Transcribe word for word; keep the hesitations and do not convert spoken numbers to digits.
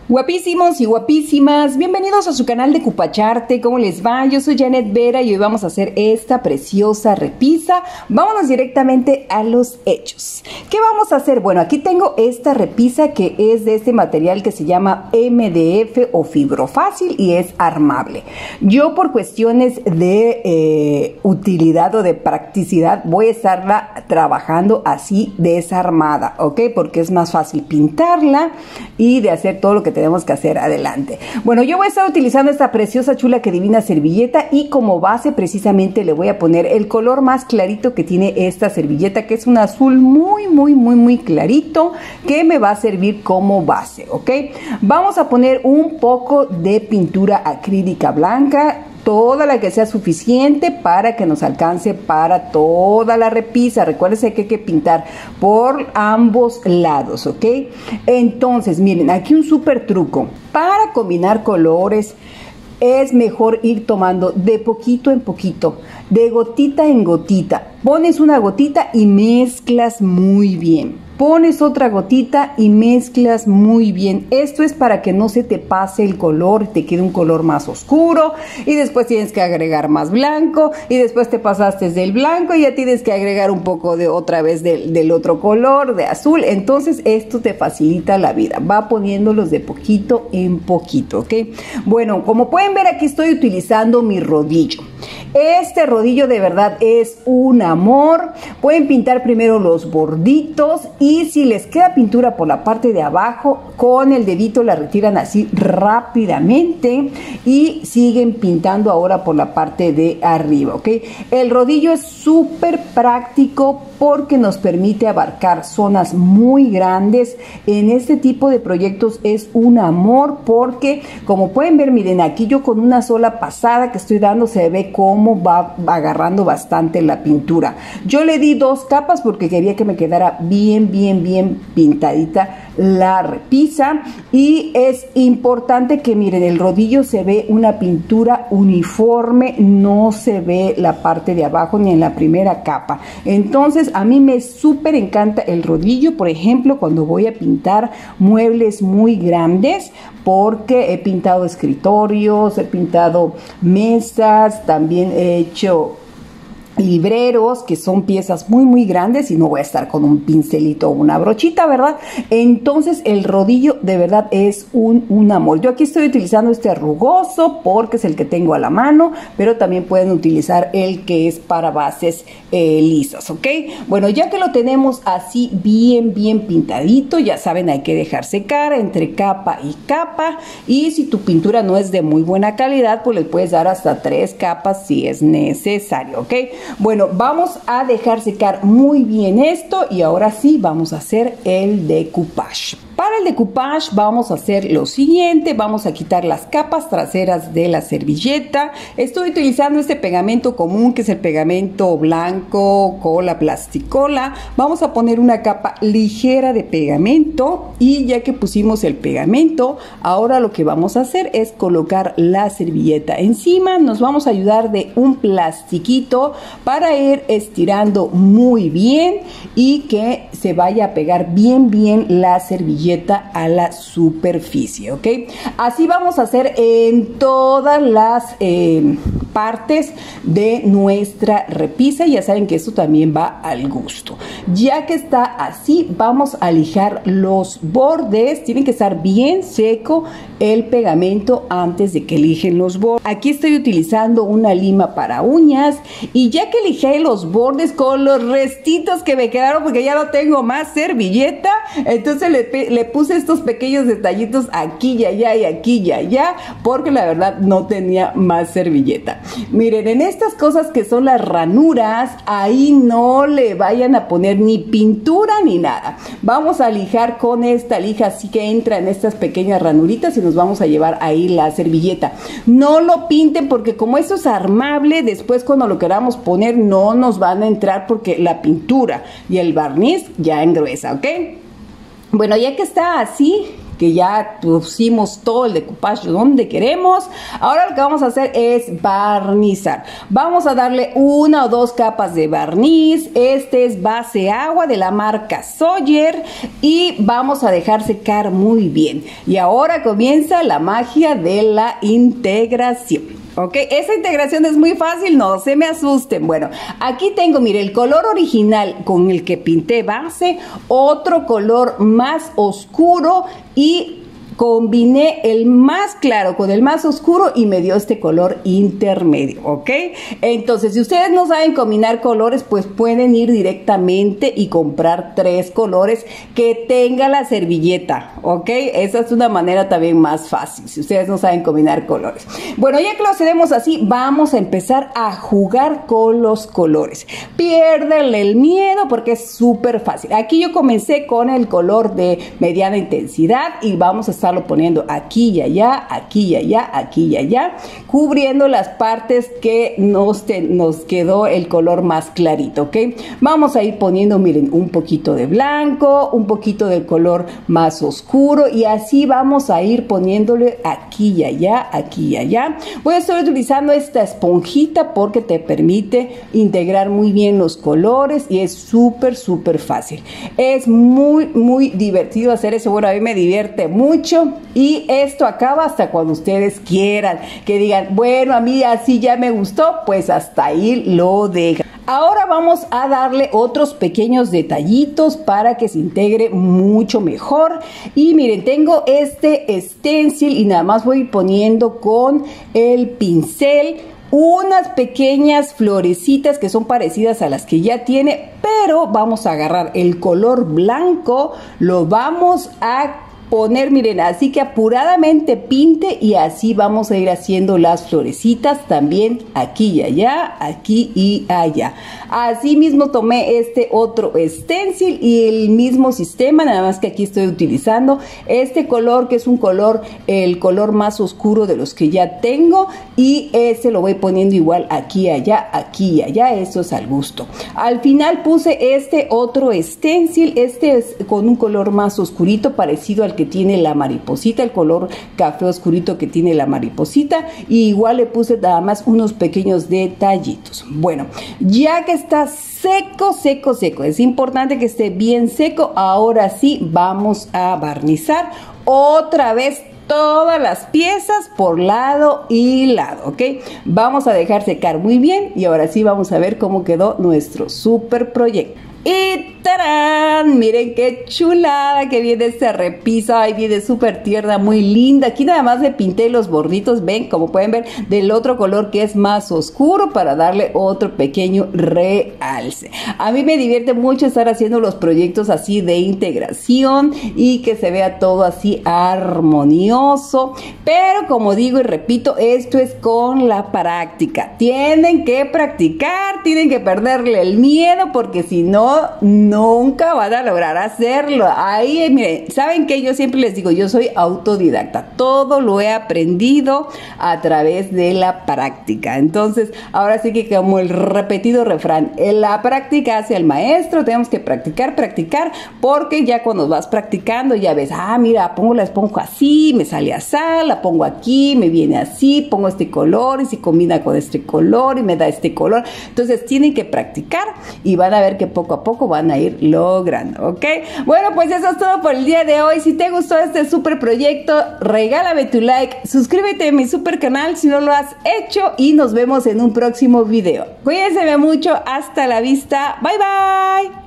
Guapísimos y guapísimas, bienvenidos a su canal de Cupacharte. ¿Cómo les va? Yo soy Janet Vera y hoy vamos a hacer esta preciosa repisa. Vámonos directamente a los hechos. ¿Qué vamos a hacer? Bueno, aquí tengo esta repisa que es de este material que se llama M D F o fibrofácil y es armable. Yo por cuestiones de eh, utilidad o de practicidad voy a estarla trabajando así desarmada, ¿ok? Porque es más fácil pintarla y de hacer todo lo que tenemos que hacer adelante. Bueno, yo voy a estar utilizando esta preciosa, chula, que divina servilleta y como base precisamente le voy a poner el color más clarito que tiene esta servilleta, que es un azul muy, muy, muy, muy clarito, que me va a servir como base, ¿ok? Vamos a poner un poco de pintura acrílica blanca, toda la que sea suficiente para que nos alcance para toda la repisa. Recuérdense que hay que pintar por ambos lados, ¿ok? Entonces, miren, aquí un súper truco. Para combinar colores es mejor ir tomando de poquito en poquito, de gotita en gotita. Pones una gotita y mezclas muy bien. Pones otra gotita y mezclas muy bien. Esto es para que no se te pase el color, te quede un color más oscuro y después tienes que agregar más blanco y después te pasaste del blanco y ya tienes que agregar un poco de otra vez del, del otro color, de azul. Entonces esto te facilita la vida. Va poniéndolos de poquito en poquito, ¿ok? Bueno, como pueden ver, aquí estoy utilizando mi rodillo. Este rodillo de verdad es un amor. Pueden pintar primero los borditos y si les queda pintura por la parte de abajo, con el dedito la retiran así rápidamente y siguen pintando ahora por la parte de arriba, ¿ok? El rodillo es súper práctico porque nos permite abarcar zonas muy grandes. En este tipo de proyectos es un amor porque, como pueden ver, miren, aquí yo con una sola pasada que estoy dando se ve cómo va agarrando bastante la pintura. Yo le di dos capas porque quería que me quedara bien, bien, bien pintadita la repisa y es importante que miren, el rodillo se ve una pintura uniforme, no se ve la parte de abajo ni en la primera capa. Entonces a mí me súper encanta el rodillo, por ejemplo, cuando voy a pintar muebles muy grandes, porque he pintado escritorios, he pintado mesas, también he hecho libreros, que son piezas muy muy grandes y no voy a estar con un pincelito o una brochita, ¿verdad? Entonces el rodillo de verdad es un, un amor. Yo aquí estoy utilizando este rugoso porque es el que tengo a la mano, pero también pueden utilizar el que es para bases eh, lisas, ¿ok? Bueno, ya que lo tenemos así bien bien pintadito, ya saben, hay que dejar secar entre capa y capa, y si tu pintura no es de muy buena calidad, pues le puedes dar hasta tres capas si es necesario, ¿ok? Bueno, vamos a dejar secar muy bien esto y ahora sí vamos a hacer el decoupage. Para el decoupage vamos a hacer lo siguiente, vamos a quitar las capas traseras de la servilleta. Estoy utilizando este pegamento común que es el pegamento blanco, cola, plasticola. Vamos a poner una capa ligera de pegamento y ya que pusimos el pegamento, ahora lo que vamos a hacer es colocar la servilleta encima. Nos vamos a ayudar de un plastiquito para ir estirando muy bien y que se vaya a pegar bien bien la servilleta a la superficie, ¿ok? Así vamos a hacer en todas las eh, partes de nuestra repisa. Ya saben que esto también va al gusto. Ya que está así, vamos a lijar los bordes. Tienen que estar bien seco el pegamento antes de que lijen los bordes. Aquí estoy utilizando una lima para uñas y ya que lijé los bordes con los restitos que me quedaron porque ya no tengo más servilleta, entonces le, le puse estos pequeños detallitos aquí y allá y aquí y allá porque la verdad no tenía más servilleta. Miren, en estas cosas que son las ranuras, ahí no le vayan a poner ni pintura ni nada. Vamos a lijar con esta lija así que entra en estas pequeñas ranuritas y nos vamos a llevar ahí la servilleta. No lo pinten porque como esto es armable, después cuando lo queramos poner no nos van a entrar porque la pintura y el barniz ya engruesa, ¿ok? Bueno, ya que está así, que ya pusimos todo el decoupage donde queremos. Ahora lo que vamos a hacer es barnizar. Vamos a darle una o dos capas de barniz. Este es base agua de la marca Sawyer y vamos a dejar secar muy bien. Y ahora comienza la magia de la integración. Ok, esa integración es muy fácil, no se me asusten. Bueno, aquí tengo, mire, el color original con el que pinté base, otro color más oscuro y combiné el más claro con el más oscuro y me dio este color intermedio, ¿ok? Entonces, si ustedes no saben combinar colores, pues pueden ir directamente y comprar tres colores que tenga la servilleta, ¿ok? Esa es una manera también más fácil, si ustedes no saben combinar colores. Bueno, ya que lo tenemos así, vamos a empezar a jugar con los colores. Piérdenle el miedo porque es súper fácil. Aquí yo comencé con el color de mediana intensidad y vamos a estar poniendo aquí y allá, aquí y allá, aquí y allá, cubriendo las partes que nos, te, nos quedó el color más clarito, ¿ok? Vamos a ir poniendo, miren, un poquito de blanco, un poquito del color más oscuro y así vamos a ir poniéndole aquí y allá, aquí y allá. Voy a estar utilizando esta esponjita porque te permite integrar muy bien los colores y es súper, súper fácil. Es muy, muy divertido hacer eso. Bueno, a mí me divierte mucho. Y esto acaba hasta cuando ustedes quieran, que digan, bueno, a mí así ya me gustó, pues hasta ahí lo dejan. Ahora vamos a darle otros pequeños detallitos para que se integre mucho mejor. Y miren, tengo este stencil y nada más voy poniendo con el pincel unas pequeñas florecitas que son parecidas a las que ya tiene, pero vamos a agarrar el color blanco, lo vamos a poner, miren, así que apuradamente pinte y así vamos a ir haciendo las florecitas también aquí y allá, aquí y allá. Así mismo tomé este otro stencil y el mismo sistema, nada más que aquí estoy utilizando este color que es un color, el color más oscuro de los que ya tengo y ese lo voy poniendo igual aquí y allá, aquí y allá, eso es al gusto. Al final puse este otro stencil, este es con un color más oscurito parecido al que tiene la mariposita, el color café oscurito que tiene la mariposita y igual le puse nada más unos pequeños detallitos. Bueno, ya que está seco, seco, seco, es importante que esté bien seco, ahora sí vamos a barnizar otra vez todas las piezas por lado y lado, ¿ok? Vamos a dejar secar muy bien y ahora sí vamos a ver cómo quedó nuestro super proyecto. Y ¡tarán! Miren qué chulada que viene esta repisa. Ahí viene súper tierna, muy linda. Aquí nada más le pinté los borditos, ven, como pueden ver, del otro color que es más oscuro para darle otro pequeño realce. A mí me divierte mucho estar haciendo los proyectos así de integración y que se vea todo así armonioso. Pero como digo y repito, esto es con la práctica. Tienen que practicar, tienen que perderle el miedo porque si no, nunca van a lograr hacerlo. Ahí, miren, ¿saben qué? Yo siempre les digo, yo soy autodidacta. Todo lo he aprendido a través de la práctica. Entonces, ahora sí que como el repetido refrán, en la práctica hace al maestro, tenemos que practicar, practicar, porque ya cuando vas practicando ya ves, ah, mira, pongo la esponja así, me sale así, la pongo aquí, me viene así, pongo este color y si combina con este color y me da este color. Entonces, tienen que practicar y van a ver que poco a poco van a ir logrando, ¿ok? Bueno, pues eso es todo por el día de hoy. Si te gustó este super proyecto, regálame tu like, suscríbete a mi super canal si no lo has hecho y nos vemos en un próximo video. Cuídense mucho, hasta la vista, bye bye.